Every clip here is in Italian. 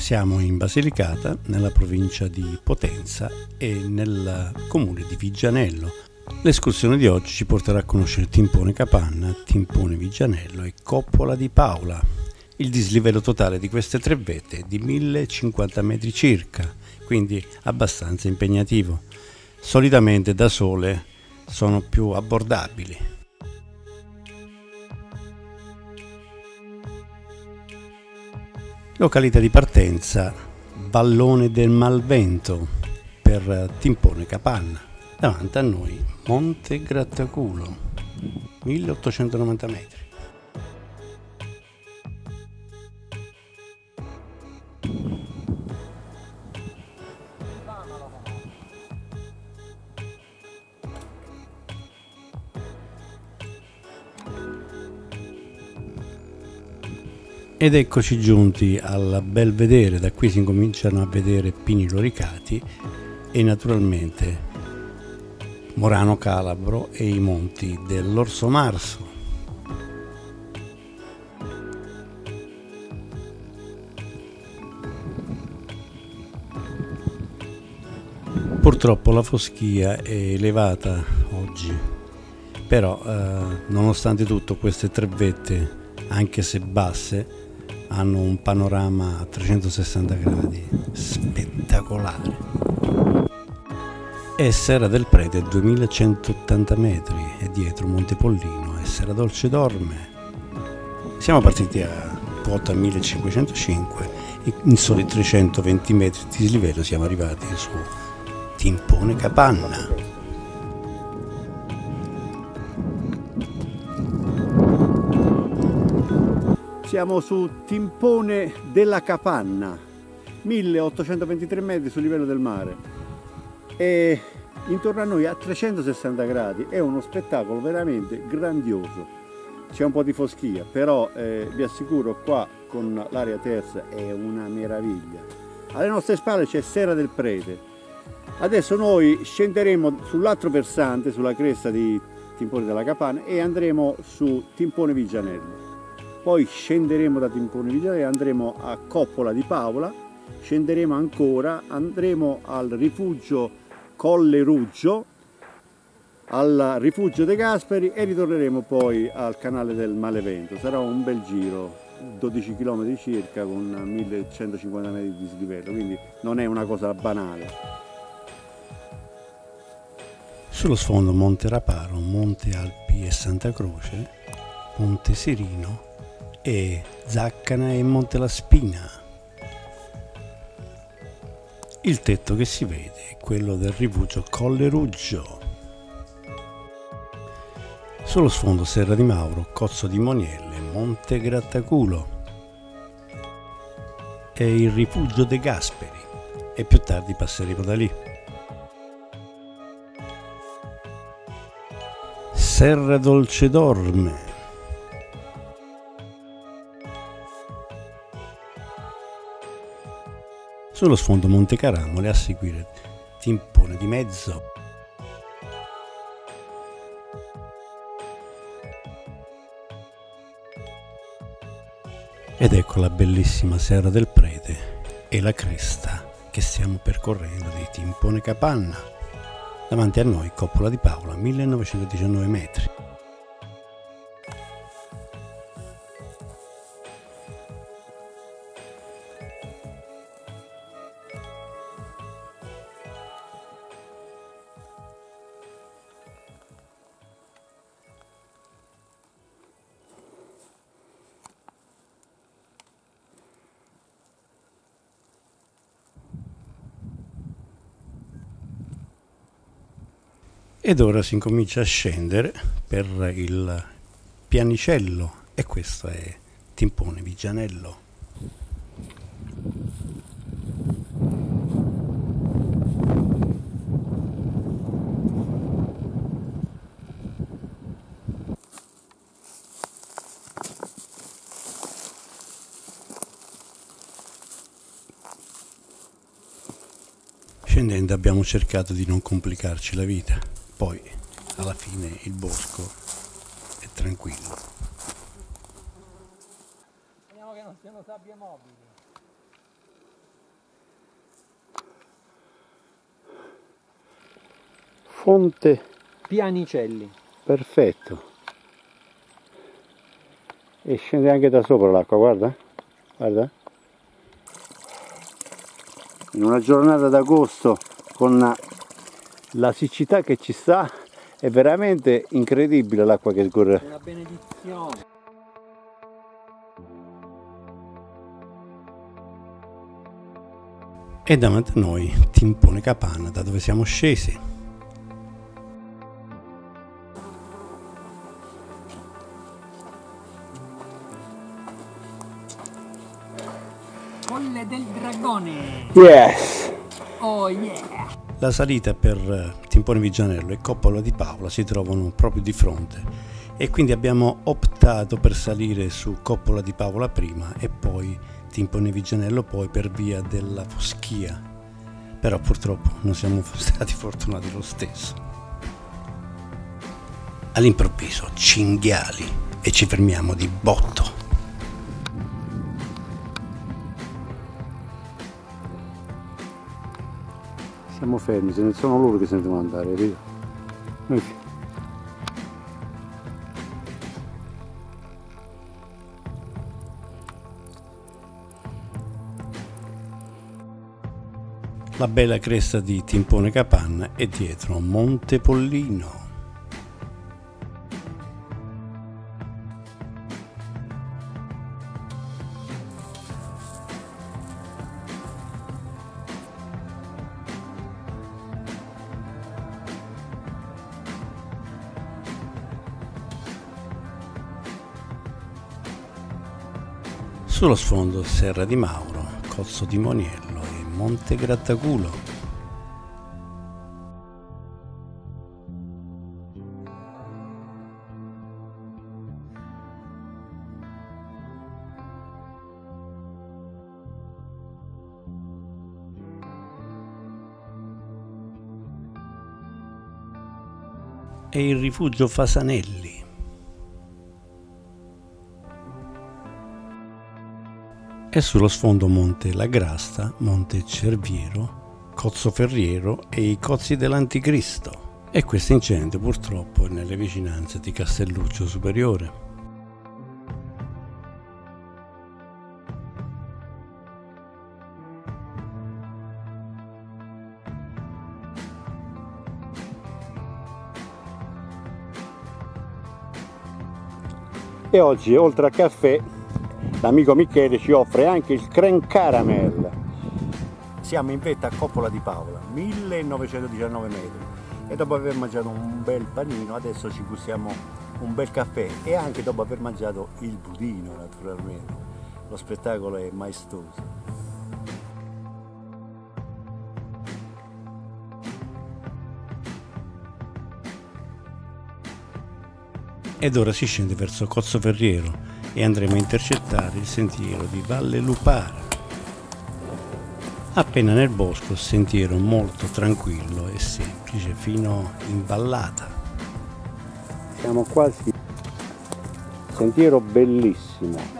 Siamo in Basilicata, nella provincia di Potenza e nel comune di Viggianello. L'escursione di oggi ci porterà a conoscere Timpone Capanna, Timpone Viggianello e Coppola di Paola. Il dislivello totale di queste tre vette è di 1050 metri circa, quindi abbastanza impegnativo. Solitamente da sole sono più abbordabili. Località di partenza: Vallone del Malvento per Timpone Capanna. Davanti a noi Monte Grattaculo, 1890 metri. Ed eccoci giunti al Belvedere. Da qui si incominciano a vedere pini loricati e naturalmente Morano Calabro e i monti dell'Orso Marso. Purtroppo la foschia è elevata oggi, però nonostante tutto queste tre vette, anche se basse, hanno un panorama a 360 gradi spettacolare. E Serra del Prete 2180 metri e dietro Monte Pollino e Serra Dolce Dorme. Siamo partiti a quota 1505 e in soli 320 metri di dislivello siamo arrivati su Timpone Capanna. Siamo su Timpone della Capanna, 1823 metri sul livello del mare e intorno a noi a 360 gradi è uno spettacolo veramente grandioso. C'è un po' di foschia, però vi assicuro qua con l'aria terza è una meraviglia. Alle nostre spalle c'è Serra del Prete. Adesso noi scenderemo sull'altro versante, sulla cresta di Timpone della Capanna e andremo su Timpone Viggianello. Poi scenderemo da Timpone Viggianello e andremo a Coppola di Paola, scenderemo ancora, andremo al rifugio Colle Ruggio, al rifugio De Gasperi e ritorneremo poi al canale del Malevento. Sarà un bel giro, 12 km circa con 1150 metri di dislivello, quindi non è una cosa banale. Sullo sfondo Monte Raparo, Monte Alpi e Santa Croce, Monte Serino e Zaccana e Monte La Spina. Il tetto che si vede è quello del rifugio Colle Ruggio. Sullo sfondo Serra di Mauro, Cozzo di Monielle, Monte Grattaculo e il rifugio De Gasperi e più tardi passeremo da lì. Serra Dolce Dorme. Sullo sfondo Monte Caramole, a seguire Timpone di Mezzo. Ed ecco la bellissima Serra del Prete e la cresta che stiamo percorrendo di Timpone Capanna. Davanti a noi Coppola di Paola, 1919 metri. Ed ora si incomincia a scendere per il Pianicello e questo è Timpone Viggianello. Scendendo abbiamo cercato di non complicarci la vita, poi alla fine il bosco è tranquillo. Speriamo che non siano sabbie mobili. Fonte Pianicelli. Perfetto. E scende anche da sopra l'acqua, guarda. Guarda. In una giornata d'agosto con la siccità che ci sta è veramente incredibile l'acqua che scorre. Una benedizione. E davanti a noi Timpone Capanna, da dove siamo scesi. Colle del Dragone. Yes! Oh yeah! La salita per Timpone Vigianello e Coppola di Paola si trovano proprio di fronte e quindi abbiamo optato per salire su Coppola di Paola prima e poi Timpone Vigianello poi per via della Foschia. Però purtroppo non siamo stati fortunati lo stesso. All'improvviso cinghiali e ci fermiamo di botto. Siamo fermi, se ne sono loro che se ne devono andare, capito? Noi- La bella cresta di Timpone Capanna e dietro Monte Pollino. Sullo sfondo Serra di Mauro, Cozzo di Moniello e Monte Grattaculo. E il rifugio Fasanelli. E sullo sfondo Monte Lagrasta, Monte Cerviero, Cozzo Ferriero e i Cozzi dell'Anticristo. E questo incendio purtroppo è nelle vicinanze di Castelluccio Superiore. E oggi, oltre al caffè, l'amico Michele ci offre anche il creme caramel. Siamo in vetta a Coppola di Paola, 1919 metri. E dopo aver mangiato un bel panino, adesso ci gustiamo un bel caffè. E anche dopo aver mangiato il budino, naturalmente. Lo spettacolo è maestoso. Ed ora si scende verso Cozzo Ferriero e andremo a intercettare il sentiero di Valle Lupara. Appena nel bosco, sentiero molto tranquillo e semplice fino in vallata. Siamo quasi, sentiero bellissimo.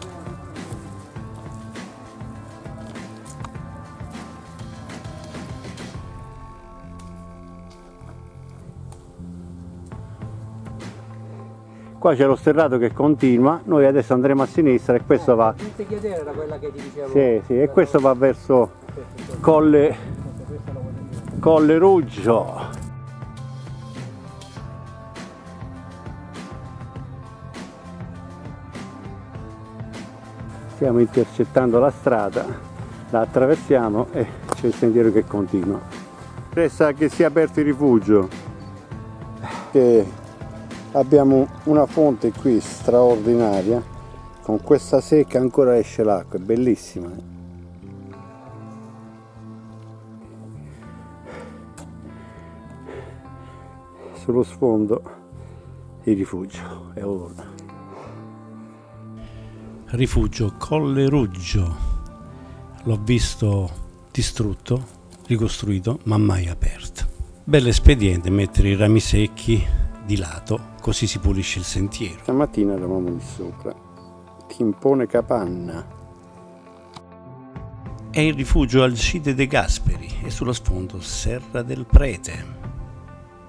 Qua c'è lo sterrato che continua, noi adesso andremo a sinistra e questo va. Era quella che ti dicevo. Sì, sì, e questo va verso Colle Ruggio. Stiamo intercettando la strada, la attraversiamo e c'è il sentiero che continua. Resta che sia aperto il rifugio. Abbiamo una fonte qui straordinaria, con questa secca ancora esce l'acqua, è bellissima. Sullo sfondo il rifugio è ora. Rifugio Colle Ruggio. L'ho visto distrutto, ricostruito, ma mai aperto. Bell'espediente mettere i rami secchi di lato, così si pulisce il sentiero. Stamattina eravamo lì sopra, Timpone Capanna. È il rifugio Alcide De Gasperi e sullo sfondo Serra del Prete.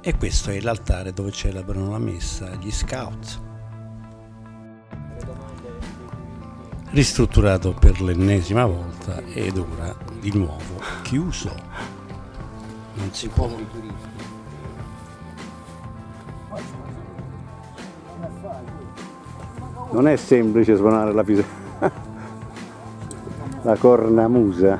E questo è l'altare dove celebrano la messa gli scout. Ristrutturato per l'ennesima volta ed ora di nuovo chiuso. Non si può. Non è semplice suonare la cornamusa.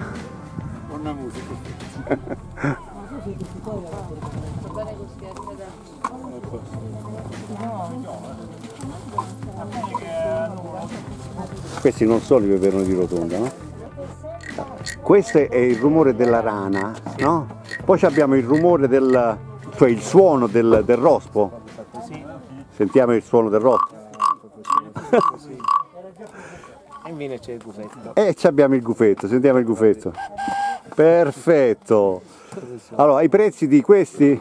Questi non sono i peperoni di Rotonda, no? Questo è il rumore della rana, no? Poi abbiamo il rumore cioè il suono del rospo. Sentiamo il suono del rospo. E infine c'è il gufetto. E abbiamo il gufetto, sentiamo il gufetto. Perfetto. Allora, i prezzi di questi?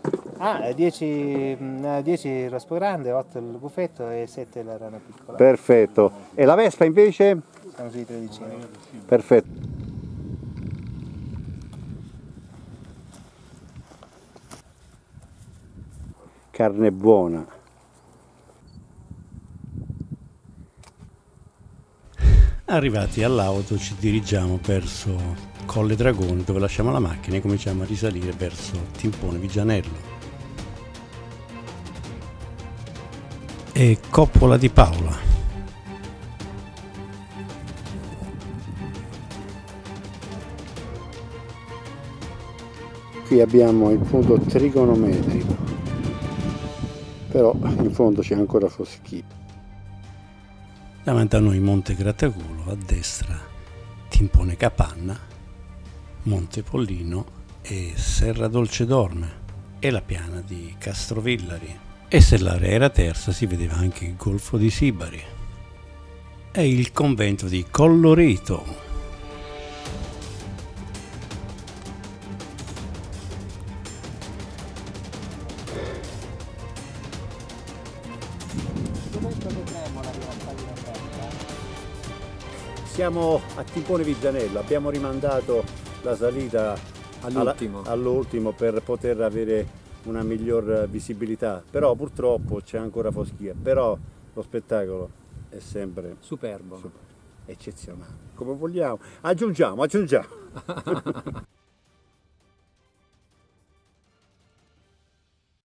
10 rospo grande, 8 il gufetto e 7 la rana piccola. Perfetto. E la vespa invece? Siamo sui 13. Perfetto. Carne buona. Arrivati all'auto ci dirigiamo verso Colle Dragoni, dove lasciamo la macchina e cominciamo a risalire verso Timpone Vigianello e Coppola di Paola. Qui abbiamo il punto trigonometrico, però in fondo c'è ancora foschia. Davanti a noi Monte Grattaculo, a destra Timpone Capanna, Monte Pollino e Serra Dolcedorme e la piana di Castrovillari. E se l'area era terza si vedeva anche il Golfo di Sibari e il convento di Collorito. Siamo a Timpone Vigianello, abbiamo rimandato la salita all'ultimo per poter avere una miglior visibilità, però purtroppo c'è ancora foschia, però lo spettacolo è sempre Superbo. eccezionale, come vogliamo. Aggiungiamo.